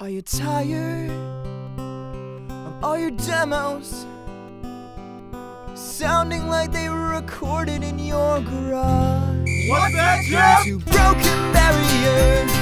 Are you tired of all your demos sounding like they were recorded in your garage? What's that, Jeff? To broken barriers